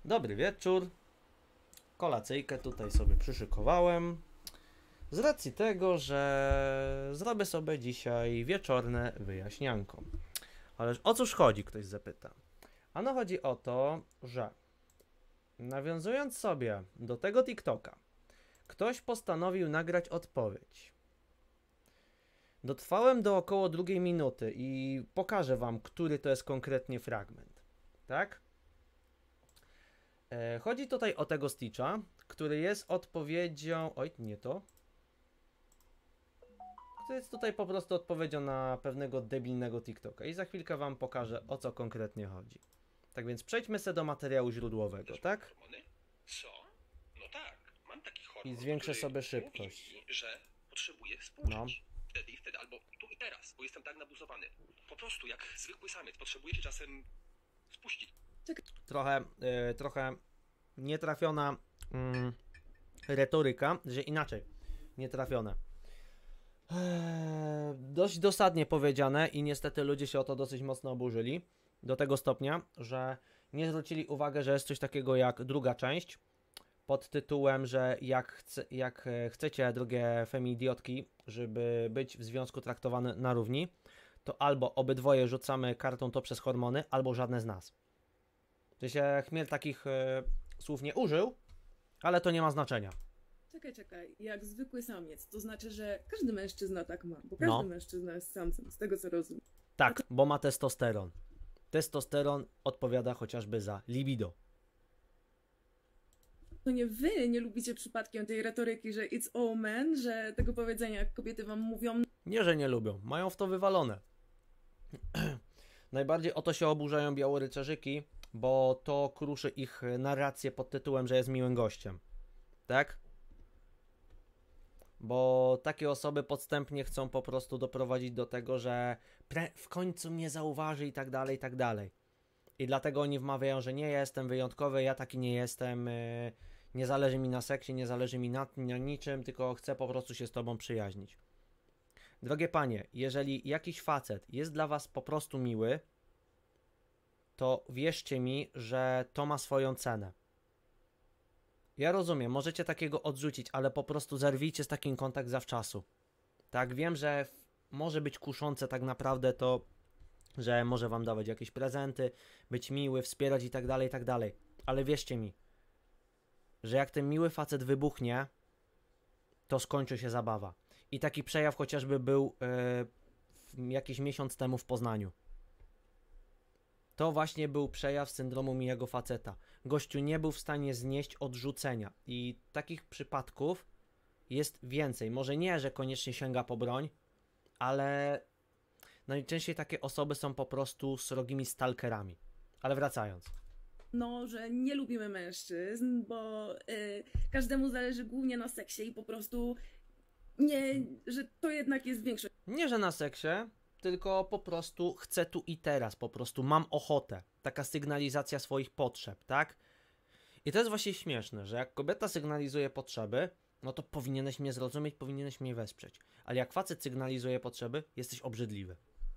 Dobry wieczór. Kolacyjkę tutaj sobie przyszykowałem. Z racji tego, że zrobię sobie dzisiaj wieczorne wyjaśnianko. Ależ o cóż chodzi, ktoś zapyta. Ano chodzi o to, że nawiązując sobie do tego TikToka, ktoś postanowił nagrać odpowiedź. Dotrwałem do około 2 minuty i pokażę wam, który to jest konkretnie fragment. Tak? Chodzi tutaj o tego Stitcha, który jest odpowiedzią... Oj, nie to. To jest tutaj po prostu odpowiedzią na pewnego debilnego TikToka. I za chwilkę wam pokażę, o co konkretnie chodzi. Tak więc przejdźmy sobie do materiału źródłowego, tak? Hormony? Co? No tak, mam taki hormon, I zwiększę który sobie szybkość. mówi mi, że potrzebuję współczuć. No. Wtedy i wtedy, albo tu i teraz, bo jestem tak nabuzowany. Po prostu jak zwykły samiec, potrzebuję się czasem spuścić. Trochę nietrafiona retoryka, że inaczej, nietrafione. Dość dosadnie powiedziane i niestety ludzie się o to dosyć mocno oburzyli. Do tego stopnia, że nie zwrócili uwagi, że jest coś takiego jak druga część pod tytułem, że jak chcecie, drogie femidiotki, żeby być w związku traktowany na równi, to albo obydwoje rzucamy kartą to przez hormony, albo żadne z nas. To się Chmiel takich słów nie użył, ale to nie ma znaczenia. Czekaj, jak zwykły samiec, to znaczy, że każdy mężczyzna tak ma, bo każdy No. mężczyzna jest samcem, z tego co rozumiem. Tak, bo ma testosteron. Testosteron odpowiada chociażby za libido. To nie wy nie lubicie przypadkiem tej retoryki, że it's all men, że tego powiedzenia, jak kobiety wam mówią, Nie, że nie lubią, mają w to wywalone. Najbardziej o to się oburzają białorycerzyki, bo to kruszy ich narrację pod tytułem, że jest miłym gościem. Tak? Bo takie osoby podstępnie chcą po prostu doprowadzić do tego, że w końcu mnie zauważy i tak dalej, i tak dalej. I dlatego oni wmawiają, że nie jestem wyjątkowy, ja taki nie jestem, nie zależy mi na seksie, nie zależy mi na niczym, tylko chcę po prostu się z tobą przyjaźnić. Drogie panie, jeżeli jakiś facet jest dla was po prostu miły, to wierzcie mi, że to ma swoją cenę. Ja rozumiem, możecie takiego odrzucić, ale po prostu zerwijcie z takim kontakt zawczasu. Tak, wiem, że może być kuszące tak naprawdę to, że może wam dawać jakieś prezenty, być miły, wspierać i tak dalej, ale wierzcie mi, że jak ten miły facet wybuchnie, to skończy się zabawa. I taki przejaw chociażby był jakiś miesiąc temu w Poznaniu. To właśnie był przejaw syndromu miłego faceta. Gościu nie był w stanie znieść odrzucenia. I takich przypadków jest więcej. Może nie, że koniecznie sięga po broń, ale najczęściej takie osoby są po prostu srogimi stalkerami. Ale wracając. no, że nie lubimy mężczyzn, bo każdemu zależy głównie na seksie i po prostu nie, że to jednak jest większość. Nie, że na seksie, tylko po prostu chcę tu i teraz, po prostu mam ochotę. Taka sygnalizacja swoich potrzeb, tak? I to jest właśnie śmieszne, że jak kobieta sygnalizuje potrzeby, no to powinieneś mnie zrozumieć, powinieneś mnie wesprzeć. Ale jak facet sygnalizuje potrzeby, jesteś obrzydliwy.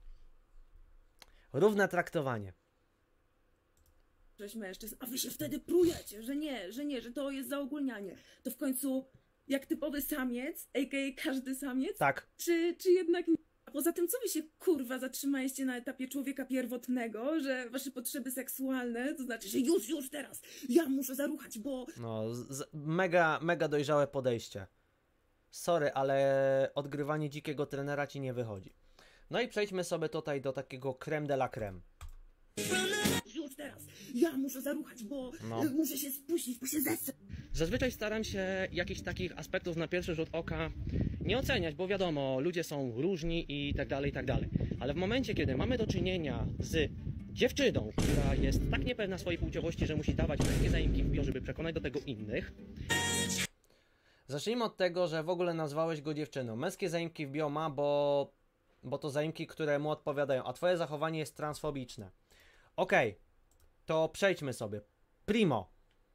Równe traktowanie. Mężczyzn, a wy się wtedy prujecie, że to jest zaogólnianie. To w końcu jak typowy samiec, a.k.a. każdy samiec, Tak. czy jednak nie? A poza tym, co wy się kurwa zatrzymaliście na etapie człowieka pierwotnego, że wasze potrzeby seksualne, to znaczy, że już teraz, ja muszę zaruchać, bo No, mega dojrzałe podejście. Sorry, ale odgrywanie dzikiego trenera ci nie wychodzi. No i przejdźmy sobie tutaj do takiego creme de la creme. już teraz, ja muszę zaruchać, bo No. muszę się spuścić, bo się zesrę. Zazwyczaj staram się jakichś takich aspektów na pierwszy rzut oka nie oceniać, bo wiadomo, ludzie są różni i tak dalej, i tak dalej. Ale w momencie, kiedy mamy do czynienia z dziewczyną, która jest tak niepewna swojej płciowości, że musi dawać wszystkie zaimki w bio, żeby przekonać do tego innych. Zacznijmy od tego, że w ogóle nazwałeś go dziewczyną. Męskie zaimki w bio ma, bo to zaimki, które mu odpowiadają, a twoje zachowanie jest transfobiczne. Okej, to przejdźmy sobie. Primo.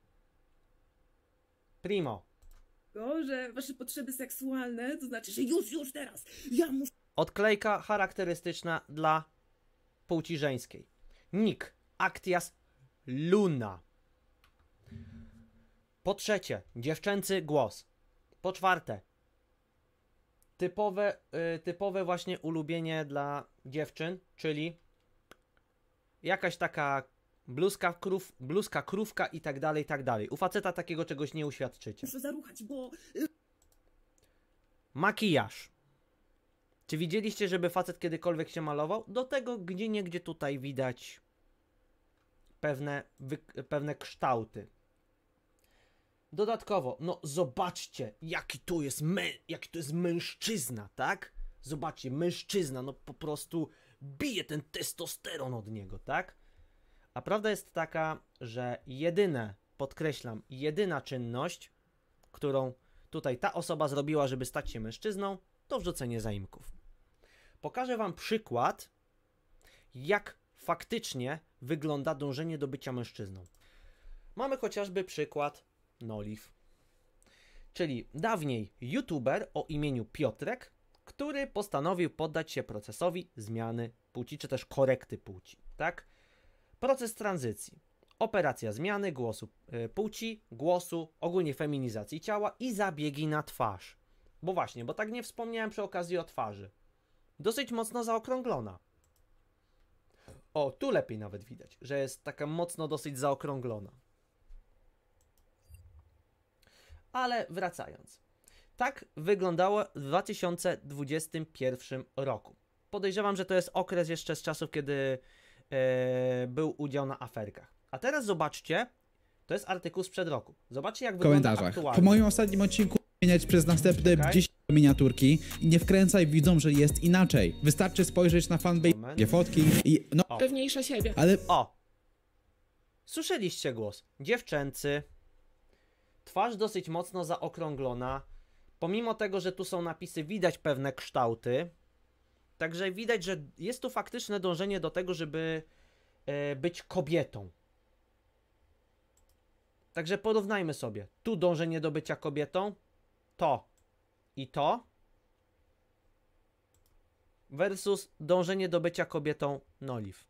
Że wasze potrzeby seksualne, to znaczy, że już teraz, ja muszę Odklejka charakterystyczna dla płci żeńskiej. Nick Actias Luna. Po trzecie, dziewczęcy głos. Po czwarte, typowe właśnie ulubienie dla dziewczyn, czyli jakaś taka bluzka, krówka i tak dalej, i tak dalej. U faceta takiego czegoś nie uświadczycie. Muszę zaruchać, bo... Makijaż. Czy widzieliście, żeby facet kiedykolwiek się malował? Do tego gdzieniegdzie tutaj widać pewne kształty. Dodatkowo, no zobaczcie, jaki to jest mężczyzna, tak? Zobaczcie, mężczyzna, no po prostu bije ten testosteron od niego, tak? A prawda jest taka, że podkreślam, jedyna czynność, którą tutaj ta osoba zrobiła, żeby stać się mężczyzną, to wrzucenie zaimków. Pokażę wam przykład, jak faktycznie wygląda dążenie do bycia mężczyzną. Mamy chociażby przykład Noliv, czyli dawniej youtuber o imieniu Piotrek, który postanowił poddać się procesowi zmiany płci, czy też korekty płci, tak? Proces tranzycji, operacja zmiany głosu płci, głosu, ogólnie feminizacji ciała i zabiegi na twarz. Bo właśnie, bo tak nie wspomniałem przy okazji o twarzy. Dosyć mocno zaokrąglona. O, tu lepiej nawet widać, że jest taka mocno dosyć zaokrąglona. Ale wracając. Tak wyglądało w 2021 roku. Podejrzewam, że to jest okres jeszcze z czasów, kiedy był udział na aferkach. A teraz zobaczcie, to jest artykuł sprzed roku. Zobaczcie, jak wygląda komentarzach. aktualnie. Po moim ostatnim odcinku zmieniać przez następne Okej. 10 miniaturki i nie wkręcaj widzom, że jest inaczej. Wystarczy spojrzeć na fanpage, Moment. fotki i no, O. Pewniejsza siebie. ale O! Słyszeliście głos. Dziewczęcy. Twarz dosyć mocno zaokrąglona. Pomimo tego, że tu są napisy, widać pewne kształty. Także widać, że jest tu faktyczne dążenie do tego, żeby być kobietą. Także porównajmy sobie. Tu dążenie do bycia kobietą. To i to. Versus dążenie do bycia kobietą Noliv.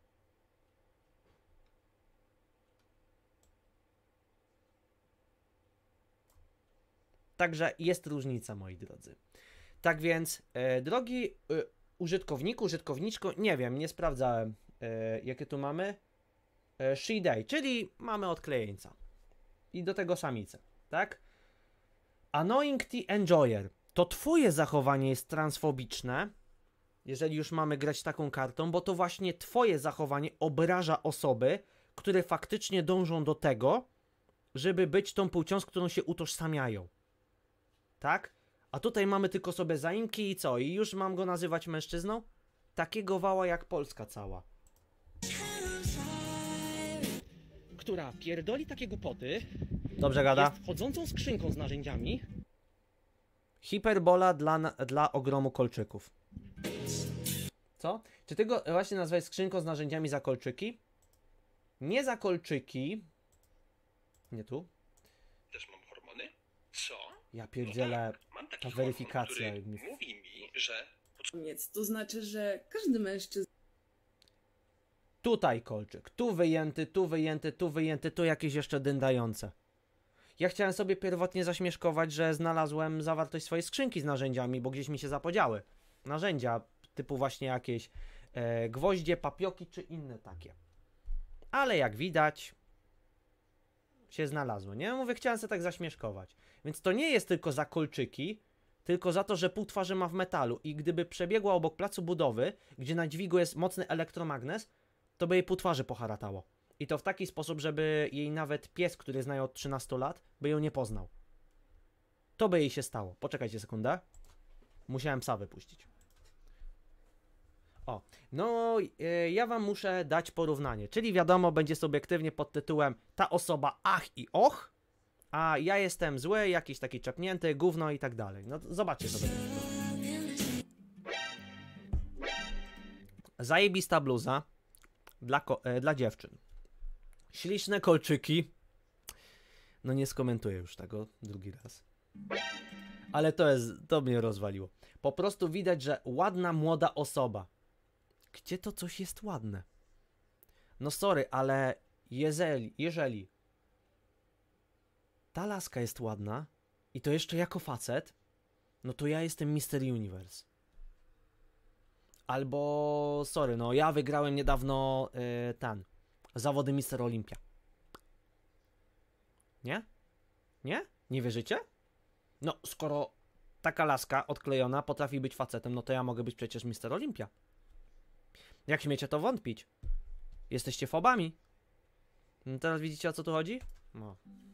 Także jest różnica, moi drodzy. Tak więc, drogi użytkowniku, użytkowniczko, nie wiem, nie sprawdzałem, jakie tu mamy. She, they, czyli mamy odklejeńca. I do tego samice, tak? Annoying the enjoyer. To twoje zachowanie jest transfobiczne, jeżeli już mamy grać taką kartą, bo to właśnie twoje zachowanie obraża osoby, które faktycznie dążą do tego, żeby być tą płcią, z którą się utożsamiają. Tak? A tutaj mamy tylko sobie zaimki i co? I już mam go nazywać mężczyzną? Takiego wała jak Polska cała. Która pierdoli takie głupoty, Dobrze gada? jest chodzącą skrzynką z narzędziami. Hiperbola dla ogromu kolczyków. Co? Czy ty go właśnie nazwałeś skrzynką z narzędziami za kolczyki? Nie za kolczyki. Nie tu. Też mam hormony? Co? Ja pierdzielę. Mam taki Ta weryfikacja hormon, jakby- który mówi mi, że Koniec. To znaczy, że każdy mężczyzna Tutaj kolczyk. Tu wyjęty, tu wyjęty, tu wyjęty, tu jakieś jeszcze dyndające. Ja chciałem sobie pierwotnie zaśmieszkować, że znalazłem zawartość swojej skrzynki z narzędziami, bo gdzieś mi się zapodziały. Narzędzia typu właśnie jakieś gwoździe, papioki czy inne takie. Ale jak widać się znalazło, nie? Mówię, chciałem sobie tak zaśmieszkować. Więc to nie jest tylko za kolczyki, tylko za to, że pół twarzy ma w metalu i gdyby przebiegła obok placu budowy, gdzie na dźwigu jest mocny elektromagnes, to by jej pół twarzy poharatało. I to w taki sposób, żeby jej nawet pies, który zna ją od 13 lat, by ją nie poznał. To by jej się stało. Poczekajcie sekundę. Musiałem psa wypuścić. O, no ja wam muszę dać porównanie. Czyli wiadomo, będzie subiektywnie pod tytułem ta osoba ach i och, a ja jestem zły, jakiś taki czepnięty, gówno i tak dalej. No zobaczcie sobie. Zajebista bluza dla dziewczyn. Śliczne kolczyki. No nie skomentuję już tego drugi raz. Ale to mnie rozwaliło. Po prostu widać, że ładna młoda osoba. Gdzie to coś jest ładne? No sorry, ale jeżeli ta laska jest ładna i to jeszcze jako facet, no to ja jestem Mister Universe. Albo, sorry, no ja wygrałem niedawno zawody Mister Olympia. Nie? Nie? Nie wierzycie? No, skoro taka laska odklejona potrafi być facetem, no to ja mogę być przecież Mister Olympia. Jak śmiecie to wątpić? Jesteście fobami. No teraz widzicie, o co tu chodzi? No.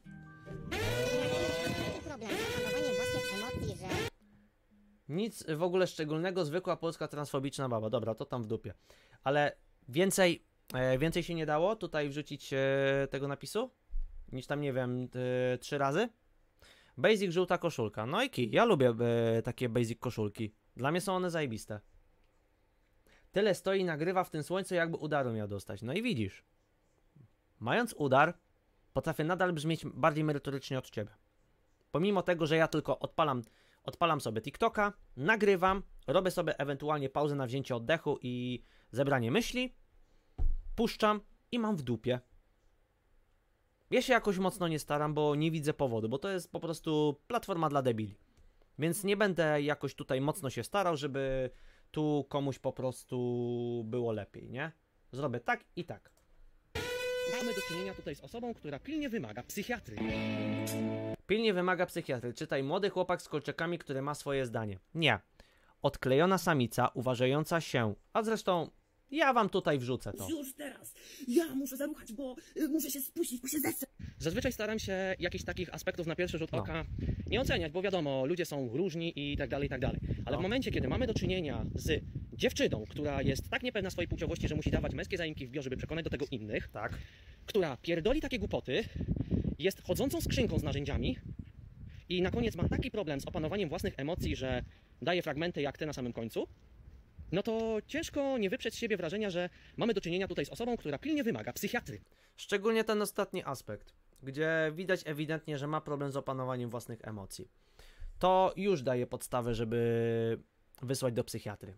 Problem z opanowaniem własnych emocji, że... Nic w ogóle szczególnego, zwykła polska transfobiczna baba. Dobra, to tam w dupie. Ale więcej się nie dało tutaj wrzucić tego napisu? Niż tam, nie wiem, 3 razy? Basic żółta koszulka. No i kij. Ja lubię takie basic koszulki. Dla mnie są one zajebiste. Tyle stoi i nagrywa w tym słońcu, jakby udaru miał dostać. No i widzisz. Mając udar, potrafię nadal brzmieć bardziej merytorycznie od ciebie. Pomimo tego, że ja tylko odpalam sobie TikToka, nagrywam, robię sobie ewentualnie pauzę na wzięcie oddechu i zebranie myśli, puszczam i mam w dupie. Ja się jakoś mocno nie staram, bo nie widzę powodu, bo to jest po prostu platforma dla debili. Więc nie będę jakoś tutaj mocno się starał, żeby tu komuś po prostu było lepiej, nie? Zrobię tak i tak. Mamy do czynienia tutaj z osobą, która pilnie wymaga psychiatry. Pilnie wymaga psychiatry. Czytaj, młody chłopak z kolczykami, który ma swoje zdanie. Nie. Odklejona samica, uważająca się, a zresztą ja wam tutaj wrzucę to. Już teraz! Ja muszę zaruchać, bo muszę się spuścić, muszę zesrać. Zazwyczaj staram się jakichś takich aspektów na pierwszy rzut oka nie oceniać, bo wiadomo, ludzie są różni i tak dalej, i tak dalej. Ale w momencie, kiedy mamy do czynienia z dziewczyną, która jest tak niepewna swojej płciowości, że musi dawać męskie zaimki w bio, żeby przekonać do tego innych, Tak. która pierdoli takie głupoty, jest chodzącą skrzynką z narzędziami i na koniec ma taki problem z opanowaniem własnych emocji, że daje fragmenty jak te na samym końcu, no to ciężko nie wyprzeć z siebie wrażenia, że mamy do czynienia tutaj z osobą, która pilnie wymaga psychiatry. Szczególnie ten ostatni aspekt, gdzie widać ewidentnie, że ma problem z opanowaniem własnych emocji. To już daje podstawę, żeby wysłać do psychiatry.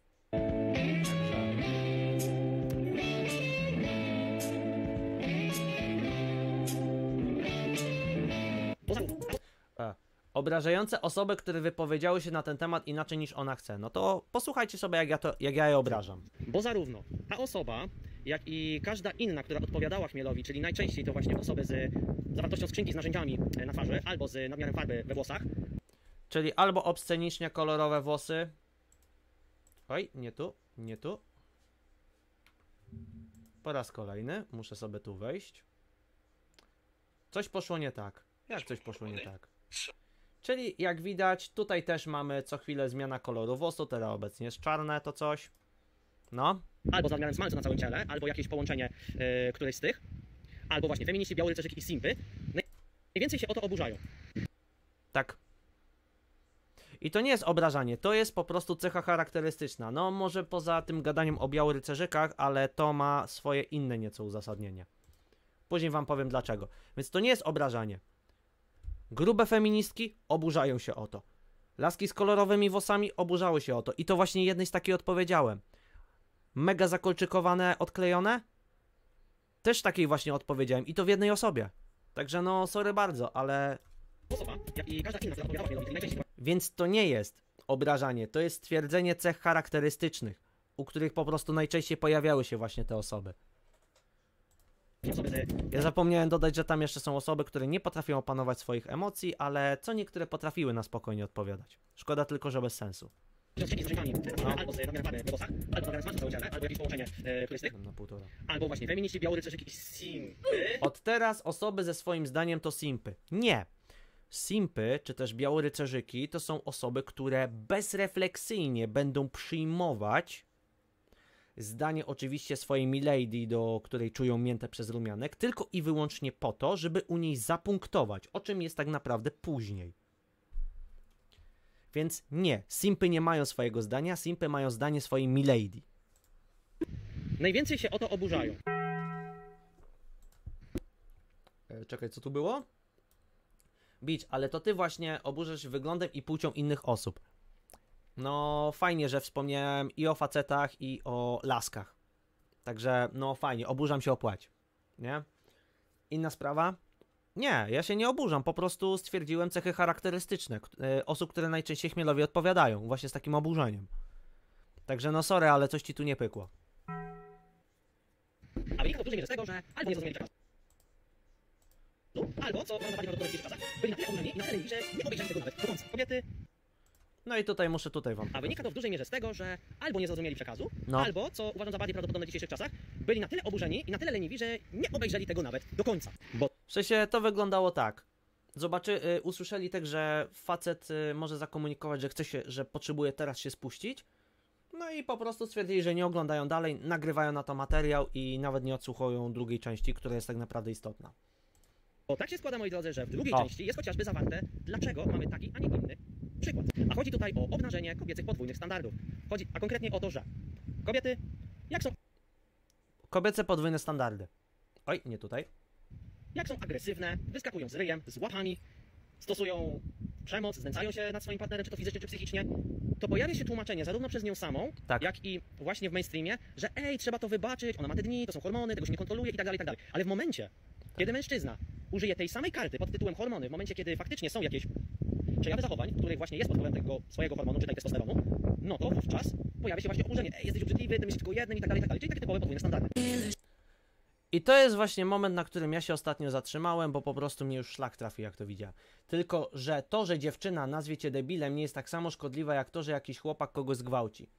Obrażające osoby, które wypowiedziały się na ten temat inaczej niż ona chce. No to posłuchajcie sobie, jak ja je obrażam. Bo zarówno ta osoba, jak i każda inna, która odpowiadała Chmielowi, czyli najczęściej to właśnie osoby z zawartością skrzynki z narzędziami na twarzy, albo z nadmiarem farby we włosach. Czyli albo obscenicznie kolorowe włosy. Oj, nie tu, nie tu. Po raz kolejny, muszę sobie tu wejść. Coś poszło nie tak. Jak coś poszło nie tak? Czyli jak widać, tutaj też mamy co chwilę zmiana koloru włosu, teraz obecnie jest czarne to coś. No. Albo z nadmiarem smalcu na całym ciele, albo jakieś połączenie którejś z tych. Albo właśnie feminiści, biały rycerzyk i simpy. Najwięcej się o to oburzają. Tak. I to nie jest obrażanie, to jest po prostu cecha charakterystyczna. No może poza tym gadaniem o białorycerzykach, ale to ma swoje inne nieco uzasadnienie. Później wam powiem dlaczego. Więc to nie jest obrażanie. Grube feministki oburzają się o to. Laski z kolorowymi włosami oburzały się o to. I to właśnie jednej z takiej odpowiedziałem. Mega zakolczykowane, odklejone? Też takiej właśnie odpowiedziałem. I to w jednej osobie. Także no, sorry bardzo, ale... Osoba, jak i każda inna, która odpowiadała Chmielowi, czyli najczęściej Więc to nie jest obrażanie. To jest stwierdzenie cech charakterystycznych, u których po prostu najczęściej pojawiały się właśnie te osoby. osoby z Ja zapomniałem dodać, że tam jeszcze są osoby, które nie potrafią opanować swoich emocji, ale co niektóre potrafiły na spokojnie odpowiadać. Szkoda tylko, że bez sensu. skrzynki z narzędziami na twarzy, albo z nadmiarem farby we włosach, albo z nadmiarem smalcu na całym ciele, albo jakieś połączenie którejś z tych. Na półtora. Albo właśnie feminiści, biały rycerzyk i simpy. Od teraz osoby ze swoim zdaniem to simpy. Nie. Simpy, czy też białorycerzyki, to są osoby, które bezrefleksyjnie będą przyjmować zdanie oczywiście swojej milady, do której czują miętę przez rumianek, tylko i wyłącznie po to, żeby u niej zapunktować, o czym jest tak naprawdę później. Więc nie, simpy nie mają swojego zdania, simpy mają zdanie swojej milady. Najwięcej się o to oburzają. Czekaj, co tu było? Beach, ale to ty właśnie oburzasz się wyglądem i płcią innych osób. No fajnie, że wspomniałem i o facetach, i o laskach. Także no fajnie, oburzam się o płeć. Nie? Inna sprawa. Nie, ja się nie oburzam, po prostu stwierdziłem cechy charakterystyczne osób, które najczęściej chmielowi odpowiadają, właśnie z takim oburzeniem. Także no sorry, ale coś ci tu nie pykło. A wynika to w dużej mierze z tego, że albo nie zrozumieli przekazu, albo, co mam zobaczyć w dzisiejszych czasach, byli na tyle oburzeni i na tyle mili, że nie obejrzeli tego nawet do końca. Kobiety. No i tutaj muszę wam. A wynika to w dużej mierze z tego, że albo nie zrozumieli przekazu, No. albo, co uważam za bardziej prawdopodobne w dzisiejszych czasach, byli na tyle oburzeni i na tyle leniwi, że nie obejrzeli tego nawet do końca. Bo W sensie to wyglądało tak. Usłyszeli tak, że facet może zakomunikować, że chce się, że potrzebuje teraz się spuścić. No i po prostu stwierdzili, że nie oglądają dalej, nagrywają na to materiał i nawet nie odsłuchują drugiej części, która jest tak naprawdę istotna. Bo tak się składa, moi drodzy, że w drugiej O. części jest chociażby zawarte, dlaczego mamy taki, a nie inny przykład. A chodzi tutaj o obnażenie kobiecych podwójnych standardów. Chodzi, a konkretnie o to, że kobiety, Kobiece podwójne standardy. Oj, nie tutaj. jak są agresywne, wyskakują z ryjem, z łapami, stosują przemoc, znęcają się nad swoim partnerem, czy to fizycznie, czy psychicznie, to pojawia się tłumaczenie zarówno przez nią samą, Tak. jak i właśnie w mainstreamie, że trzeba to wybaczyć, ona ma te dni, to są hormony, tego się nie kontroluje i tak dalej, i tak dalej. Ale w momencie, kiedy mężczyzna użyje tej samej karty pod tytułem hormony, w momencie, kiedy faktycznie są jakieś przejawy zachowań, w których właśnie jest pod wpływem tego swojego hormonu, czytaj testosteronu, no to wówczas pojawia się właśnie oburzenie. Jesteś obrzydliwy, ty myślisz tylko o jednym i tak dalej, czyli takie typowe podwójne standardy. I to jest właśnie moment, na którym ja się ostatnio zatrzymałem, bo po prostu mnie już szlak trafi, jak to widziałem. Tylko, że to, że dziewczyna nazwie cię debilem, nie jest tak samo szkodliwe, jak to, że jakiś chłopak kogoś zgwałci.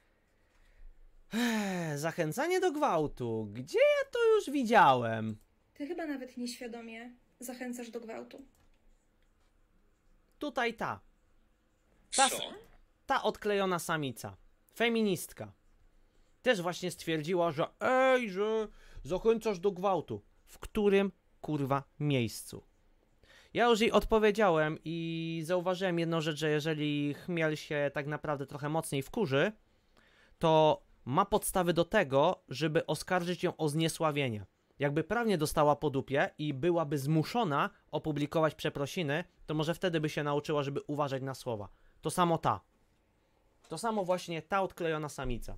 Zachęcanie do gwałtu. Gdzie ja to już widziałem? Ty chyba nawet nieświadomie zachęcasz do gwałtu. Tutaj ta. Co? Ta odklejona samica. Feministka. Też właśnie stwierdziła, że że zachęcasz do gwałtu. W którym, kurwa, miejscu? Ja już jej odpowiedziałem i zauważyłem jedną rzecz, że jeżeli chmiel się tak naprawdę trochę mocniej wkurzy, to ma podstawy do tego, żeby oskarżyć ją o zniesławienie. Jakby prawnie dostała po dupie i byłaby zmuszona opublikować przeprosiny, to może wtedy by się nauczyła, żeby uważać na słowa. To samo ta. To samo właśnie ta odklejona samica.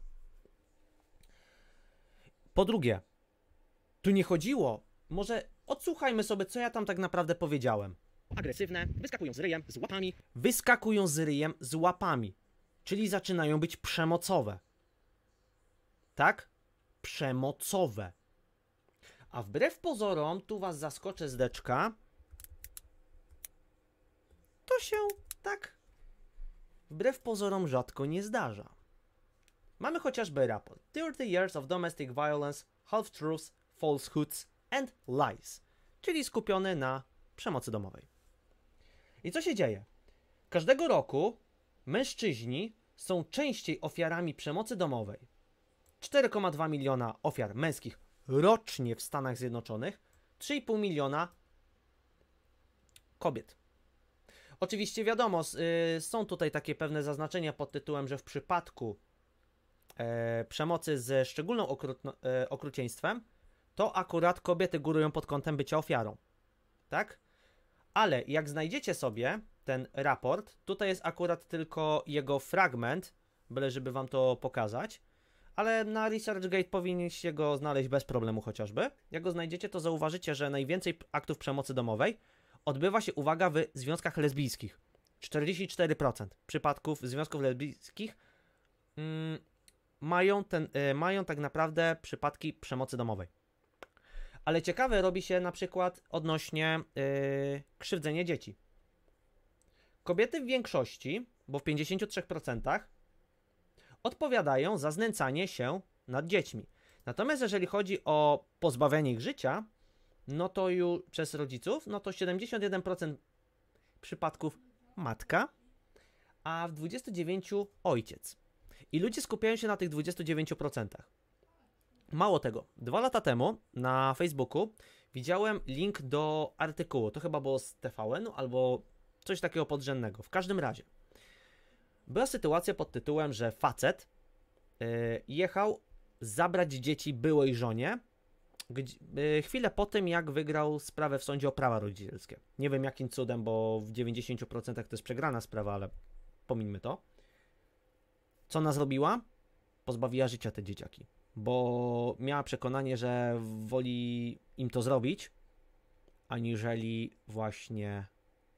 Po drugie, tu nie chodziło, może odsłuchajmy sobie, co ja tam tak naprawdę powiedziałem. Agresywne, wyskakują z ryjem, z łapami, Wyskakują z ryjem, z łapami, czyli zaczynają być przemocowe. Tak? Przemocowe. A wbrew pozorom, tu was zaskoczę z deczka, to się tak wbrew pozorom rzadko nie zdarza. Mamy chociażby raport 30 Years of Domestic Violence, Half-Truths, Falsehoods and Lies, czyli skupiony na przemocy domowej. I co się dzieje? Każdego roku mężczyźni są częściej ofiarami przemocy domowej. 4,2 miliona ofiar męskich rocznie w Stanach Zjednoczonych, 3,5 miliona kobiet. Oczywiście wiadomo, są tutaj takie pewne zaznaczenia pod tytułem, że w przypadku przemocy ze szczególnym okrucieństwem, to akurat kobiety górują pod kątem bycia ofiarą. Tak? Ale jak znajdziecie sobie ten raport, tutaj jest akurat tylko jego fragment, byle żeby wam to pokazać, ale na ResearchGate powinniście go znaleźć bez problemu chociażby. Jak go znajdziecie, to zauważycie, że najwięcej aktów przemocy domowej odbywa się, uwaga, w związkach lesbijskich. 44% przypadków związków lesbijskich mają tak naprawdę przypadki przemocy domowej. Ale ciekawe robi się na przykład odnośnie krzywdzenia dzieci. Kobiety w większości, bo w 53%, odpowiadają za znęcanie się nad dziećmi. Natomiast jeżeli chodzi o pozbawienie ich życia, no to już przez rodziców, no to 71% przypadków matka, a w 29% ojciec. I ludzie skupiają się na tych 29%. Mało tego, 2 lata temu na Facebooku widziałem link do artykułu, to chyba było z TVN albo coś takiego podrzędnego. W każdym razie była sytuacja pod tytułem, że facet jechał zabrać dzieci byłej żonie chwilę po tym, jak wygrał sprawę w sądzie o prawa rodzicielskie. Nie wiem jakim cudem, bo w 90% to jest przegrana sprawa, ale pomińmy to. Co ona zrobiła? Pozbawiła życia te dzieciaki, bo miała przekonanie, że woli im to zrobić aniżeli właśnie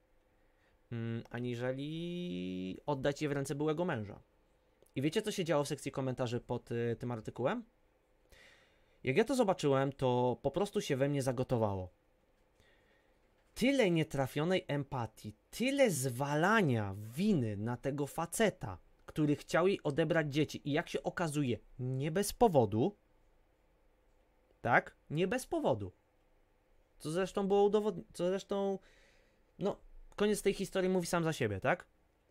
aniżeli oddać je w ręce byłego męża. I wiecie, co się działo w sekcji komentarzy pod tym artykułem? Jak ja to zobaczyłem, to po prostu się we mnie zagotowało. Tyle nietrafionej empatii, tyle zwalania winy na tego faceta, który chciał jej odebrać dzieci i jak się okazuje, nie bez powodu, tak? Nie bez powodu. Co zresztą było udowodnione, co zresztą, no, koniec tej historii mówi sam za siebie, tak?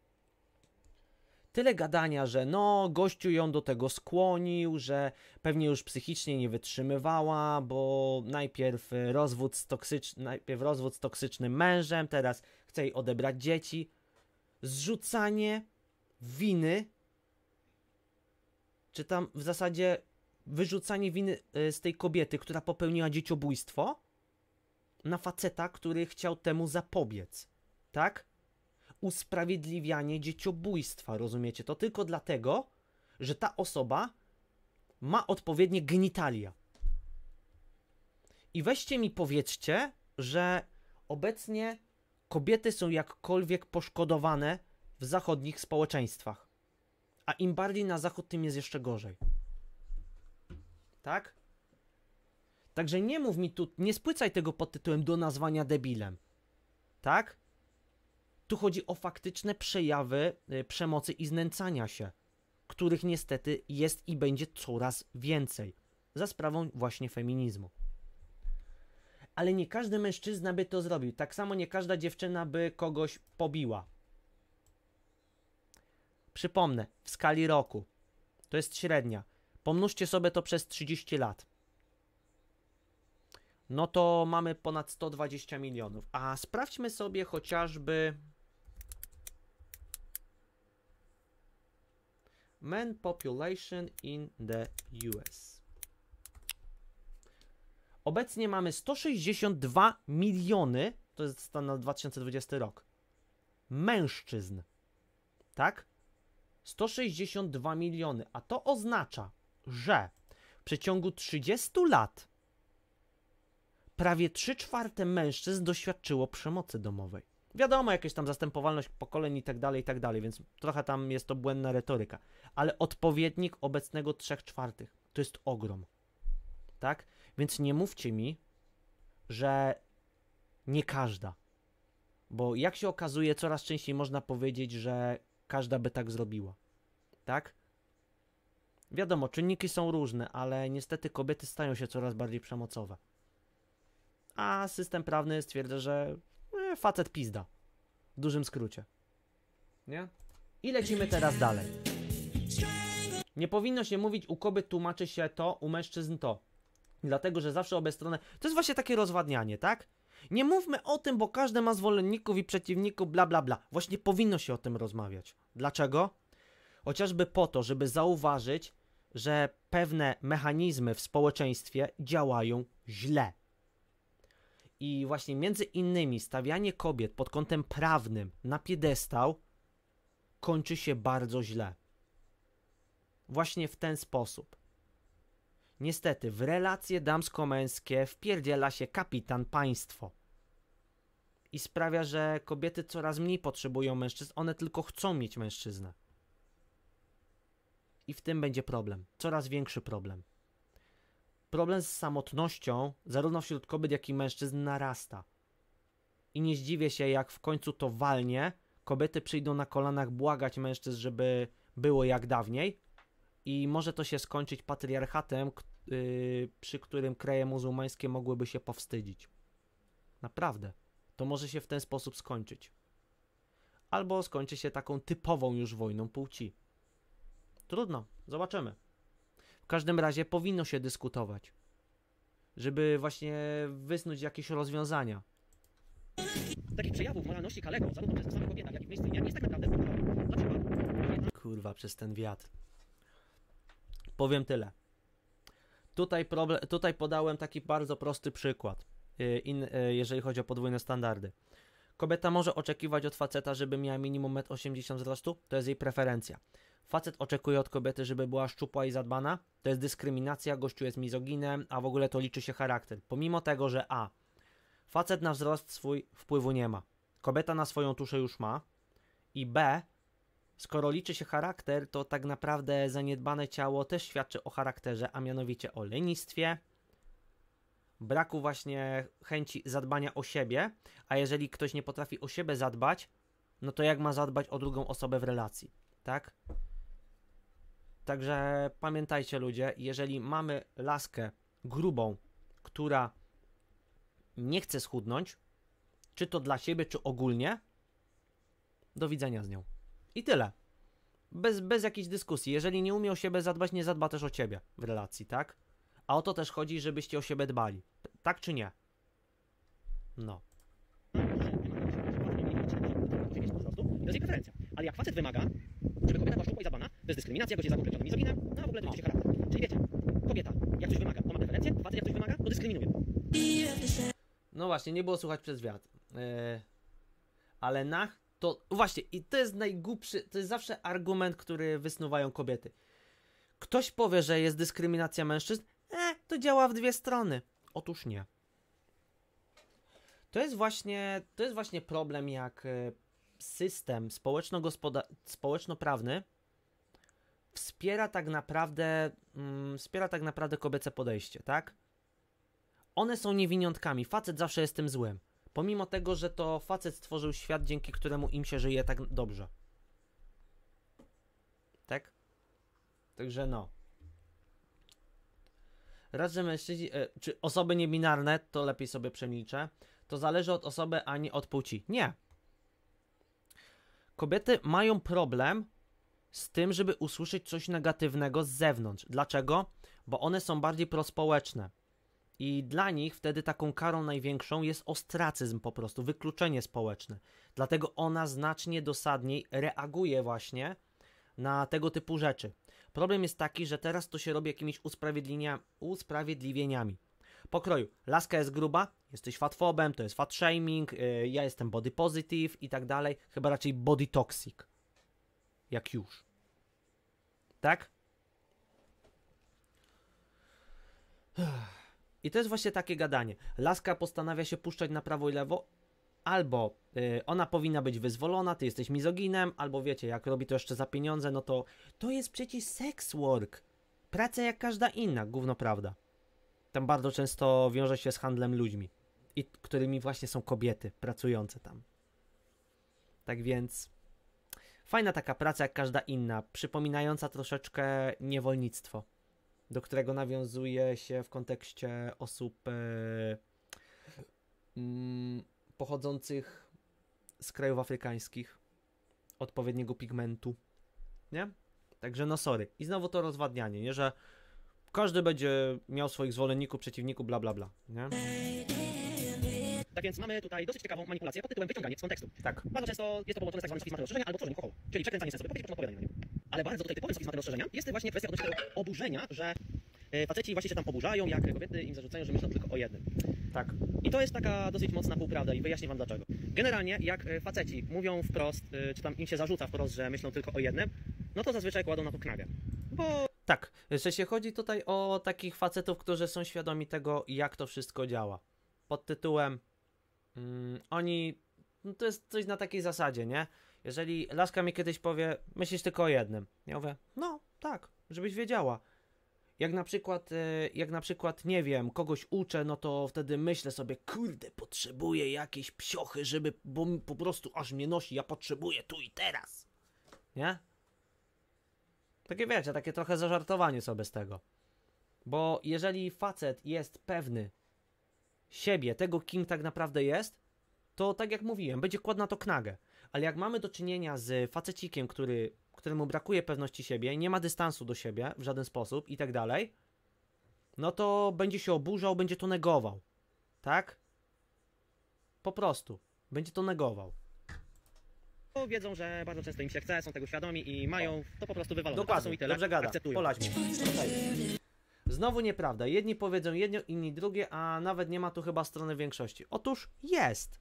Tyle gadania, że no, gościu ją do tego skłonił, że pewnie już psychicznie nie wytrzymywała, bo najpierw rozwód z toksycznym mężem, teraz chce jej odebrać dzieci. Zrzucanie winy, czy tam w zasadzie wyrzucanie winy z tej kobiety, która popełniła dzieciobójstwo, na faceta, który chciał temu zapobiec, tak? Usprawiedliwianie dzieciobójstwa, rozumiecie? To tylko dlatego, że ta osoba ma odpowiednie genitalia. I weźcie mi powiedzcie, że obecnie kobiety są jakkolwiek poszkodowane w zachodnich społeczeństwach. A im bardziej na zachód, tym jest jeszcze gorzej. Tak? Także nie mów mi tu, nie spłycaj tego pod tytułem do nazwania debilem. Tak? Tu chodzi o faktyczne przejawy przemocy i znęcania się, których niestety jest i będzie coraz więcej, za sprawą właśnie feminizmu. Ale nie każdy mężczyzna by to zrobił, tak samo nie każda dziewczyna by kogoś pobiła. Przypomnę, w skali roku, to jest średnia, pomnóżcie sobie to przez 30 lat. No to mamy ponad 120 milionów, a sprawdźmy sobie chociażby men population in the US. Obecnie mamy 162 miliony, to jest stan na 2020 rok, mężczyzn, tak? 162 miliony, a to oznacza, że w przeciągu 30 lat prawie 3/4 mężczyzn doświadczyło przemocy domowej. Wiadomo, jakaś tam zastępowalność pokoleń i tak dalej, więc trochę tam jest to błędna retoryka. Ale odpowiednik obecnego 3/4 to jest ogrom. Tak? Więc nie mówcie mi, że nie każda. Bo jak się okazuje, coraz częściej można powiedzieć, że każda by tak zrobiła. Tak? Wiadomo, czynniki są różne, ale niestety kobiety stają się coraz bardziej przemocowe. A system prawny stwierdza, że facet pizda. W dużym skrócie. Nie? I lecimy teraz dalej. Nie powinno się mówić, u kobiet tłumaczy się to, u mężczyzn to. Dlatego, że zawsze obie strony... To jest właśnie takie rozwadnianie, tak? Nie mówmy o tym, bo każdy ma zwolenników i przeciwników, bla bla bla. Właśnie powinno się o tym rozmawiać. Dlaczego? Chociażby po to, żeby zauważyć, że pewne mechanizmy w społeczeństwie działają źle. I właśnie między innymi stawianie kobiet pod kątem prawnym na piedestał kończy się bardzo źle. Właśnie w ten sposób. Niestety, w relacje damsko-męskie wpierdziela się kapitan państwo. I sprawia, że kobiety coraz mniej potrzebują mężczyzn, one tylko chcą mieć mężczyznę. I w tym będzie problem. Coraz większy problem. Problem z samotnością, zarówno wśród kobiet, jak i mężczyzn, narasta. I nie zdziwię się, jak w końcu to walnie, kobiety przyjdą na kolanach błagać mężczyzn, żeby było jak dawniej i może to się skończyć patriarchatem, przy którym kraje muzułmańskie mogłyby się powstydzić. Naprawdę. To może się w ten sposób skończyć. Albo skończy się taką typową już wojną płci. Trudno, zobaczymy. W każdym razie powinno się dyskutować, żeby właśnie wysnuć jakieś rozwiązania. Takich przejawów moralności Kalego, zarówno przez samych kobietach, jak i w mainstreamie, jest tak naprawdę na przykład... Kurwa, przez ten wiatr. Powiem tyle. Tutaj podałem taki bardzo prosty przykład, jeżeli chodzi o podwójne standardy. Kobieta może oczekiwać od faceta, żeby miała minimum 1,80 m wzrostu, to jest jej preferencja. Facet oczekuje od kobiety, żeby była szczupła i zadbana, to jest dyskryminacja, gościu jest mizoginem, a w ogóle to liczy się charakter. Pomimo tego, że Facet na wzrost swój wpływu nie ma. Kobieta na swoją tuszę już ma. I B, skoro liczy się charakter, to tak naprawdę zaniedbane ciało też świadczy o charakterze, a mianowicie o lenistwie, braku właśnie chęci zadbania o siebie, a jeżeli ktoś nie potrafi o siebie zadbać, no to jak ma zadbać o drugą osobę w relacji, tak? Także pamiętajcie ludzie, jeżeli mamy laskę grubą, która nie chce schudnąć, czy to dla siebie, czy ogólnie, do widzenia z nią. I tyle. Bez jakiejś dyskusji. Jeżeli nie umie o siebie zadbać, nie zadba też o ciebie w relacji, tak? A o to też chodzi, żebyście o siebie dbali. Tak czy nie? No. To jest jej preferencja. Ale jak facet wymaga, żeby kobieta była szczupła i zadbana, to jest dyskryminacja, gość jest zakompletowany mizoginem, no a w ogóle to liczy się charakter. Czyli wiecie, kobieta jak coś wymaga, to ma preferencję, facet jak coś wymaga, to dyskryminuje. No właśnie, nie było słychać przez wiatr. Ale to właśnie, i to jest najgłupszy, to jest zawsze argument, który wysnuwają kobiety. Ktoś powie, że jest dyskryminacja mężczyzn, to działa w dwie strony. Otóż nie. To jest właśnie problem, jak system społeczno-prawny wspiera tak naprawdę kobiece podejście, tak? One są niewiniątkami, facet zawsze jest tym złym. Pomimo tego, że to facet stworzył świat, dzięki któremu im się żyje tak dobrze. Tak? Także no. Raz, że mężczyźni, czy osoby niebinarne, to lepiej sobie przemilczę, to zależy od osoby, a nie od płci. Nie. Kobiety mają problem z tym, żeby usłyszeć coś negatywnego z zewnątrz. Dlaczego? Bo one są bardziej prospołeczne. I dla nich wtedy taką karą największą jest ostracyzm po prostu, wykluczenie społeczne. Dlatego ona znacznie dosadniej reaguje właśnie na tego typu rzeczy. Problem jest taki, że teraz to się robi jakimiś usprawiedliwieniami. Pokroju, laska jest gruba, jesteś fatfobem, to jest fat shaming, ja jestem body positive i tak dalej. Chyba raczej body toxic. Jak już. Tak? I to jest właśnie takie gadanie. Laska postanawia się puszczać na prawo i lewo, albo ona powinna być wyzwolona, ty jesteś mizoginem, albo wiecie, jak robi to jeszcze za pieniądze, no to jest przecież sex work. Praca jak każda inna, gówno prawda. Tam bardzo często wiąże się z handlem ludźmi, i którymi właśnie są kobiety pracujące tam. Tak więc fajna taka praca jak każda inna, przypominająca troszeczkę niewolnictwo, do którego nawiązuje się w kontekście osób pochodzących z krajów afrykańskich, odpowiedniego pigmentu, nie? Także no sorry. I znowu to rozwadnianie, nie? Że każdy będzie miał swoich zwolenników, przeciwników, bla bla bla, nie? Tak więc mamy tutaj dosyć ciekawą manipulację pod tytułem wyciąganie z kontekstu. Tak. Bardzo często jest to połączone z tak zwanym sofizmatem rozszerzenia albo tworzeniem kochołu, czyli przekręcanie sensu wypowiedzi, po czym opowiadanie na nią. Ale bardzo tutaj typowym sofizmatem rozszerzenia jest właśnie kwestia odnośnie tego oburzenia, że faceci właśnie się tam oburzają, jak kobiety im zarzucają, że myślą tylko o jednym. Tak. I to jest taka dosyć mocna półprawda i wyjaśnię wam dlaczego. Generalnie jak faceci mówią wprost, czy tam im się zarzuca wprost, że myślą tylko o jednym, no to zazwyczaj kładą na to knagę. Bo Tak, że się chodzi tutaj o takich facetów, którzy są świadomi tego, jak to wszystko działa. Pod tytułem oni, no to jest coś na takiej zasadzie, nie? Jeżeli laska mi kiedyś powie, myślisz tylko o jednym. Ja mówię, no tak, żebyś wiedziała. Jak na przykład, nie wiem, kogoś uczę, no to wtedy myślę sobie, kurde, potrzebuję jakiejś psiochy, bo mi po prostu aż mnie nosi, ja potrzebuję tu i teraz. Nie? Takie wiecie, takie trochę zażartowanie sobie z tego. Bo jeżeli facet jest pewny siebie, tego kim tak naprawdę jest, to tak jak mówiłem, będzie kładł na to knagę. Ale jak mamy do czynienia z facecikiem, któremu brakuje pewności siebie, nie ma dystansu do siebie w żaden sposób i tak dalej, no to będzie się oburzał, będzie to negował. Tak? Po prostu. Będzie to negował. wiedzą, że bardzo często im się chce, są tego świadomi i mają to po prostu wywalone. Dokładnie, Są i tyle, dobrze gada. akceptują. Polać mu. Okay. Znowu nieprawda. Jedni powiedzą jedno, inni drugie, a nawet nie ma tu chyba strony większości. Otóż jest.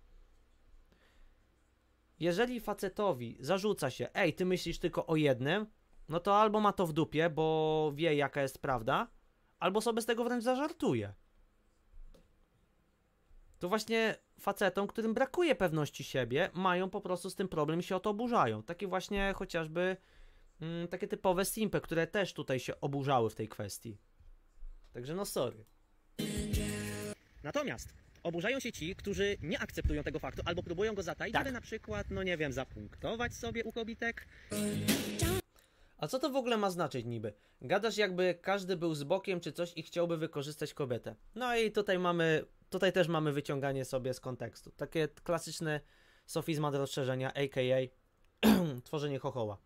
Jeżeli facetowi zarzuca się, ej, ty myślisz tylko o jednym, no to albo ma to w dupie, bo wie jaka jest prawda, albo sobie z tego wręcz zażartuje. to właśnie facetom, którym brakuje pewności siebie, mają po prostu z tym problem i się o to oburzają. Takie właśnie chociażby takie typowe simpy, które też tutaj się oburzały w tej kwestii. Także no sorry. Natomiast oburzają się ci, którzy nie akceptują tego faktu albo próbują go zataić, Tak. żeby na przykład, no nie wiem, zapunktować sobie u kobitek. A co to w ogóle ma znaczyć niby? Gadasz jakby każdy był z bokiem czy coś i chciałby wykorzystać kobietę. No i tutaj też mamy wyciąganie sobie z kontekstu. Takie klasyczne sofizmat rozszerzenia, a.k.a. tworzenie chochoła.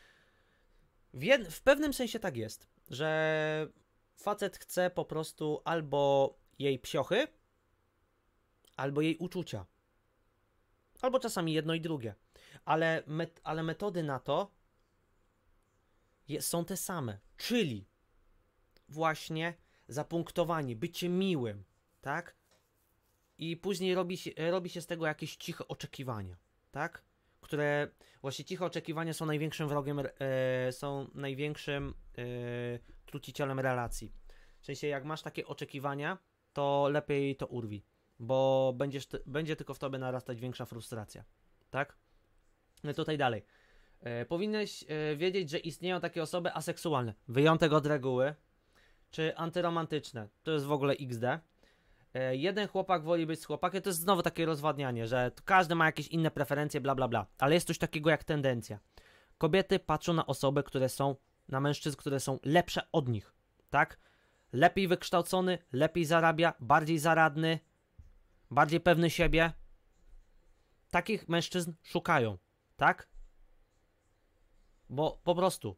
W pewnym sensie tak jest, że facet chce po prostu albo jej psiochy, albo jej uczucia. Albo czasami jedno i drugie. Ale metody na to są te same. Czyli właśnie zapunktowanie, bycie miłym, tak? I później robi się z tego jakieś ciche oczekiwania, tak? Które właśnie ciche oczekiwania są największym wrogiem, są największym trucicielem relacji. W sensie jak masz takie oczekiwania, to lepiej to urwij, bo będzie tylko w tobie narastać większa frustracja, tak? No tutaj dalej. Powinieneś wiedzieć, że istnieją takie osoby aseksualne, wyjątek od reguły, czy antyromantyczne, to jest w ogóle XD. Jeden chłopak woli być z chłopakiem, to jest znowu takie rozwadnianie, że każdy ma jakieś inne preferencje, bla bla bla, ale jest coś takiego jak tendencja. Kobiety patrzą na osoby, na mężczyzn, które są lepsze od nich, tak? Lepiej wykształcony, lepiej zarabia, bardziej zaradny, bardziej pewny siebie. Takich mężczyzn szukają, tak? Bo po prostu.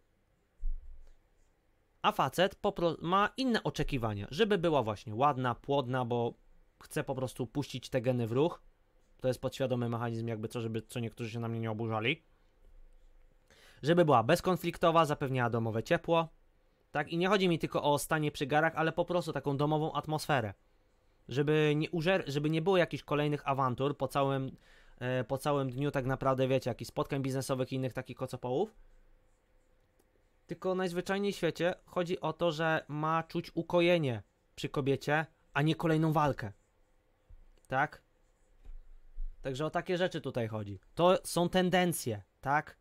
A facet ma inne oczekiwania, żeby była właśnie ładna, płodna, bo chce po prostu puścić te geny w ruch. To jest podświadomy mechanizm, jakby co niektórzy się na mnie nie oburzali. Żeby była bezkonfliktowa, zapewniała domowe ciepło. Tak? I nie chodzi mi tylko o stanie przy garach, ale po prostu taką domową atmosferę. Żeby nie było jakichś kolejnych awantur po całym dniu tak naprawdę, wiecie, jakichś spotkań biznesowych i innych takich kocopołów. Tylko najzwyczajniej w świecie chodzi o to, że ma czuć ukojenie przy kobiecie, a nie kolejną walkę. Tak? Także o takie rzeczy tutaj chodzi. To są tendencje, tak?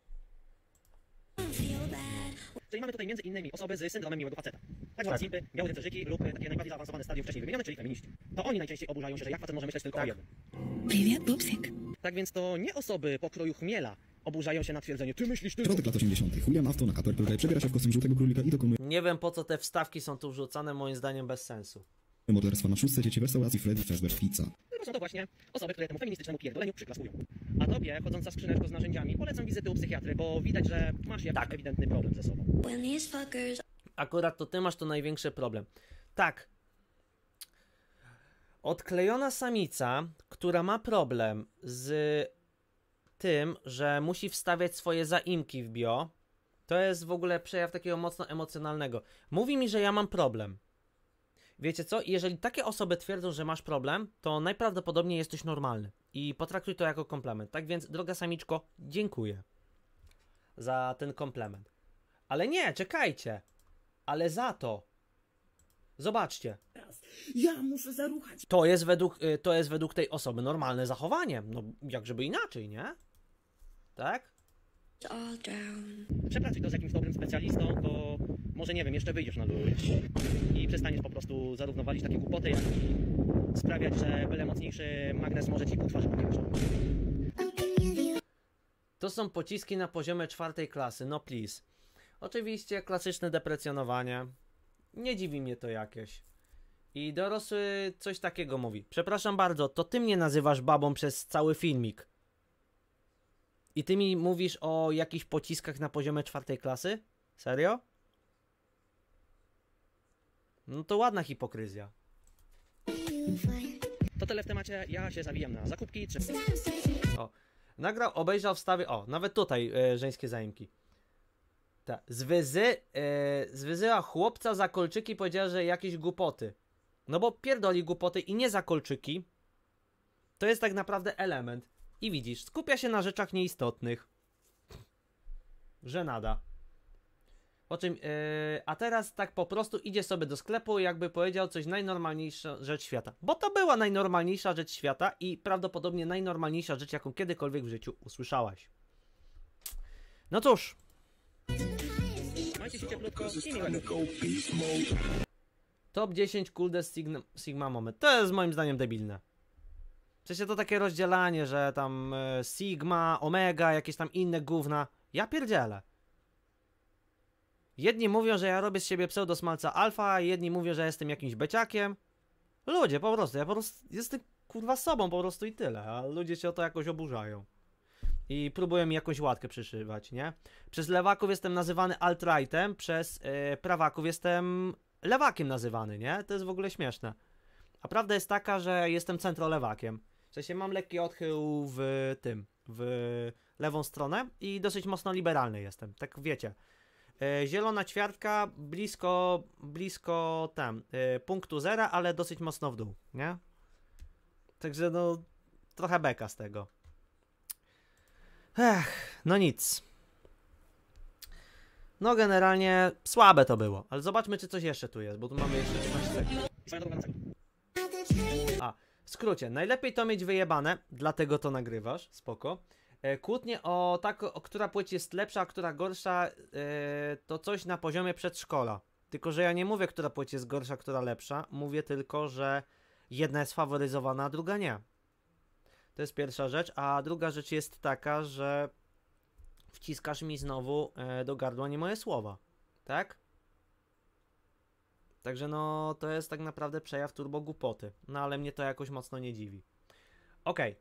Czyli mamy tutaj między innymi osoby z syndromem miłego faceta. Tak zwane simpy, białe rycerzyki lub takie najbardziej zaawansowane stadium wcześniej wymienione, czyli feminiści. To oni najczęściej oburzają się, że jak facet może myśleć tylko o jednym. Привет, Пупсик. Tak więc to nie osoby pokroju chmiela oburzają się na twierdzenie, ty myślisz tylko... Środek lat 80. Julian Afton na Caterpillar przebiera się w kostium żółtego królika i dokonuje Nie wiem po co te wstawki są tu wrzucane, moim zdaniem bez sensu. morderstwa na szóstce dzieci w restauracji Freddy Fazbear's Pizza. Tylko są to właśnie osoby, które temu feministycznemu pierdoleniu przyklaskują. A tobie, chodząca skrzyneczko z narzędziami, polecam wizytę u psychiatry, bo widać, że masz jakiś ewidentny problem ze sobą. Akurat to ty masz tu największy problem. Tak. Odklejona samica, która ma problem z tym, że musi wstawiać swoje zaimki w bio, to jest w ogóle przejaw takiego mocno emocjonalnego. Mówi mi, że ja mam problem. Wiecie co? Jeżeli takie osoby twierdzą, że masz problem, to najprawdopodobniej jesteś normalny. I potraktuj to jako komplement. Tak więc, droga samiczko, dziękuję za ten komplement. Ale nie, czekajcie. Ale za to. Zobaczcie. Ja muszę zaruchać. To jest według tej osoby normalne zachowanie. No, jak żeby inaczej, nie? Tak? Przepracuj to z jakimś dobrym specjalistą, to może, nie wiem, jeszcze wyjdziesz na ludzi i przestaniesz po prostu zarówno walić takie głupoty, jak i sprawiać, że byle mocniejszy magnes może ci po twarzy pokiewać. To są pociski na poziomie 4 klasy, no please. Oczywiście klasyczne deprecjonowanie. Nie dziwi mnie to jakieś. I dorosły coś takiego mówi. Przepraszam bardzo, to ty mnie nazywasz babą przez cały filmik. I ty mi mówisz o jakichś pociskach na poziomie 4 klasy? Serio? No to ładna hipokryzja. To tyle w temacie, ja się zawijam na zakupki, czy... O, nagrał, obejrzał, wstawił, o, nawet tutaj żeńskie zaimki. Ta, zwyzyła chłopca za kolczyki, powiedziała, że jakieś głupoty. No bo pierdoli głupoty i nie za kolczyki. To jest tak naprawdę element. I widzisz, skupia się na rzeczach nieistotnych. Żenada. Po czym, a teraz tak po prostu idzie sobie do sklepu i jakby powiedział coś najnormalniejsza rzecz świata. Bo to była najnormalniejsza rzecz świata i prawdopodobnie najnormalniejsza rzecz, jaką kiedykolwiek w życiu usłyszałaś. No cóż. Trzymajcie się cieplutko i miłego. Top 10 coolest Sigma moment. To jest moim zdaniem debilne. W sensie to takie rozdzielanie, że tam Sigma, Omega, jakieś tam inne gówna. Ja pierdzielę. Jedni mówią, że ja robię z siebie pseudosmalca alfa, jedni mówią, że jestem jakimś beciakiem. Ludzie, po prostu, ja po prostu jestem kurwa sobą po prostu i tyle, a ludzie się o to jakoś oburzają. I próbują mi jakąś łatkę przyszywać, nie? Przez lewaków jestem nazywany alt-rightem, przez prawaków jestem lewakiem nazywany, nie? To jest w ogóle śmieszne. A prawda jest taka, że jestem centrolewakiem. W sensie mam lekki odchył w lewą stronę i dosyć mocno liberalny jestem, tak wiecie. Zielona ćwiartka blisko punktu zera, ale dosyć mocno w dół, nie? Także no, trochę beka z tego. No nic. No generalnie słabe to było, ale zobaczmy, czy coś jeszcze tu jest, bo tu mamy jeszcze 13 sekund. W skrócie, najlepiej to mieć wyjebane, dlatego to nagrywasz, spoko. Kłótnie o która płeć jest lepsza, a która gorsza, to coś na poziomie przedszkola. Tylko, że ja nie mówię, która płeć jest gorsza, która lepsza. Mówię tylko, że jedna jest faworyzowana, a druga nie. To jest pierwsza rzecz. A druga rzecz jest taka, że wciskasz mi znowu do gardła nie moje słowa. Tak? Także no, to jest tak naprawdę przejaw turbo głupoty. No ale mnie to jakoś mocno nie dziwi. Okej.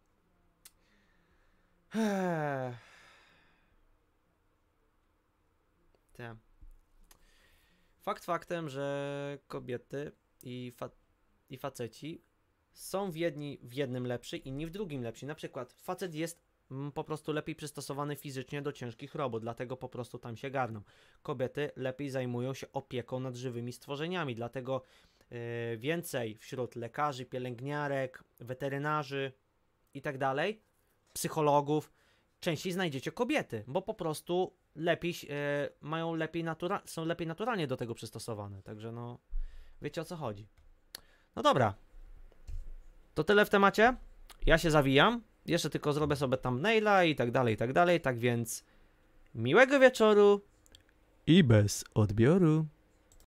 Tak. Fakt faktem, że kobiety i faceci są w jednym lepszy, inni w drugim lepsi. Na przykład facet jest po prostu lepiej przystosowany fizycznie do ciężkich robót, dlatego po prostu tam się garną. Kobiety lepiej zajmują się opieką nad żywymi stworzeniami, dlatego więcej wśród lekarzy, pielęgniarek, weterynarzy i tak dalej, psychologów, częściej znajdziecie kobiety, bo po prostu są lepiej naturalnie do tego przystosowane. Także no, wiecie o co chodzi. No dobra. To tyle w temacie. Ja się zawijam. Jeszcze tylko zrobię sobie thumbnaila i tak dalej, i tak dalej. Tak więc miłego wieczoru i bez odbioru.